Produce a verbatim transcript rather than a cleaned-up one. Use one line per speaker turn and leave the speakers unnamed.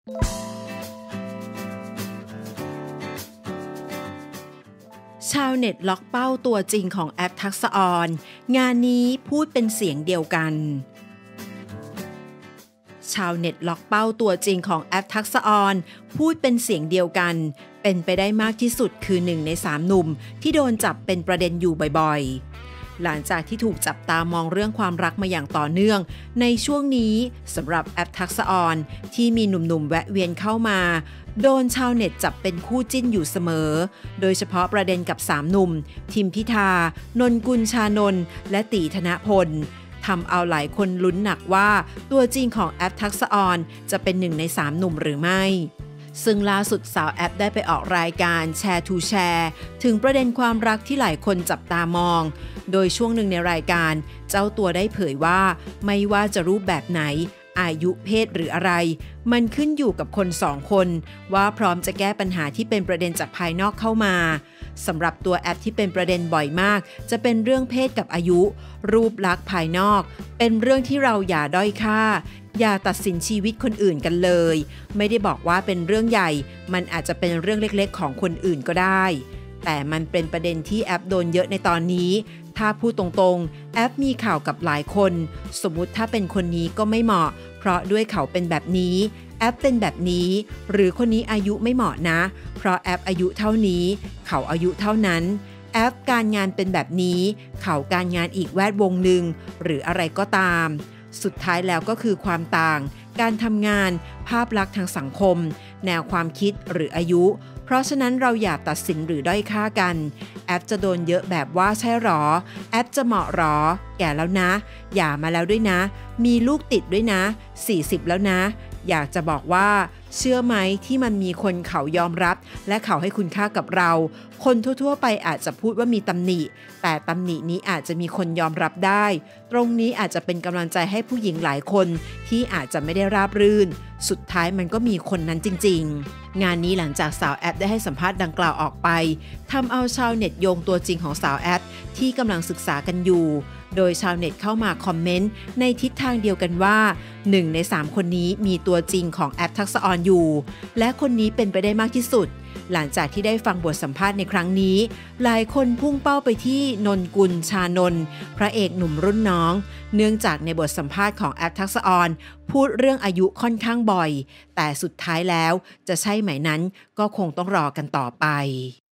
ชาวเน็ตล็อกเป้าตัวจริงของแอปทักษะออนงานนี้พูดเป็นเสียงเดียวกันชาวเน็ตล็อกเป้าตัวจริงของแอปทักษะออนพูดเป็นเสียงเดียวกันเป็นไปได้มากที่สุดคือหนึ่งในสามหนุ่มที่โดนจับเป็นประเด็นอยู่บ่อยๆหลังจากที่ถูกจับตามองเรื่องความรักมาอย่างต่อเนื่องในช่วงนี้สำหรับแอปทักษะออนที่มีหนุ่มๆแวะเวียนเข้ามาโดนชาวเน็ตจับเป็นคู่จิ้นอยู่เสมอโดยเฉพาะประเด็นกับสามหนุ่มทิมพิธานนกุลชานนท์และตีธนพลทำเอาหลายคนลุ้นหนักว่าตัวจริงของแอปทักษะออนจะเป็นหนึ่งในสามหนุ่มหรือไม่ซึ่งล่าสุดสาวแอปได้ไปออกรายการแชร์ทูแชร์ถึงประเด็นความรักที่หลายคนจับตามองโดยช่วงหนึ่งในรายการเจ้าตัวได้เผยว่าไม่ว่าจะรูปแบบไหนอายุเพศหรืออะไรมันขึ้นอยู่กับคนสองคนว่าพร้อมจะแก้ปัญหาที่เป็นประเด็นจากภายนอกเข้ามาสำหรับตัวแอปที่เป็นประเด็นบ่อยมากจะเป็นเรื่องเพศกับอายุรูปลักษณ์ภายนอกเป็นเรื่องที่เราอย่าด้อยค่าอย่าตัดสินชีวิตคนอื่นกันเลยไม่ได้บอกว่าเป็นเรื่องใหญ่มันอาจจะเป็นเรื่องเล็กๆของคนอื่นก็ได้แต่มันเป็นประเด็นที่แอปโดนเยอะในตอนนี้ถ้าพูดตรงๆแอปมีข่าวกับหลายคนสมมุติถ้าเป็นคนนี้ก็ไม่เหมาะเพราะด้วยเขาเป็นแบบนี้แอปเป็นแบบนี้หรือคนนี้อายุไม่เหมาะนะเพราะแอปอายุเท่านี้เขาอายุเท่านั้นแอปการงานเป็นแบบนี้เขาการงานอีกแวดวงหนึ่งหรืออะไรก็ตามสุดท้ายแล้วก็คือความต่างการทำงานภาพลักษณ์ทางสังคมแนวความคิดหรืออายุเพราะฉะนั้นเราอย่าตัดสินหรือด้อยค่ากันแอปจะโดนเยอะแบบว่าใช่หรอแอปจะเหมาะหรอแก่แล้วนะหย่ามาแล้วด้วยนะมีลูกติดด้วยนะสี่สิบแล้วนะอยากจะบอกว่าเชื่อไหมที่มันมีคนเขายอมรับและเขาให้คุณค่ากับเราคนทั่วๆไปอาจจะพูดว่ามีตำหนิแต่ตำหนินี้อาจจะมีคนยอมรับได้ตรงนี้อาจจะเป็นกำลังใจให้ผู้หญิงหลายคนที่อาจจะไม่ได้ราบรื่นสุดท้ายมันก็มีคนนั้นจริงๆงานนี้หลังจากสาวแอปได้ให้สัมภาษณ์ดังกล่าวออกไปทำเอาชาวเน็ตโยงตัวจริงของสาวแอปที่กำลังศึกษากันอยู่โดยชาวเน็ตเข้ามาคอมเมนต์ในทิศทางเดียวกันว่าหนึ่งในสามคนนี้มีตัวจริงของแอปทักษะออนอยู่และคนนี้เป็นไปได้มากที่สุดหลังจากที่ได้ฟังบทสัมภาษณ์ในครั้งนี้หลายคนพุ่งเป้าไปที่นนกุลชานนท์พระเอกหนุ่มรุ่นน้องเนื่องจากในบทสัมภาษณ์ของแอปทักษะออนพูดเรื่องอายุค่อนข้างบ่อยแต่สุดท้ายแล้วจะใช่ไหมนั้นก็คงต้องรอกันต่อไป